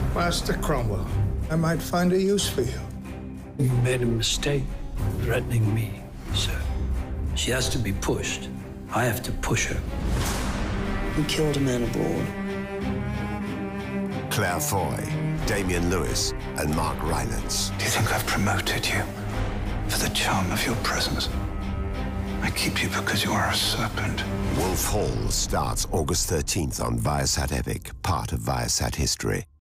Master Cromwell, I might find a use for you. You made a mistake threatening me, sir. She has to be pushed. I have to push her. You killed a man abroad. Claire Foy, Damian Lewis, and Mark Rylance. Do you think I've promoted you for the charm of your presence? I keep you because you are a serpent. Wolf Hall starts August 13th on Viasat Epic, part of Viasat History.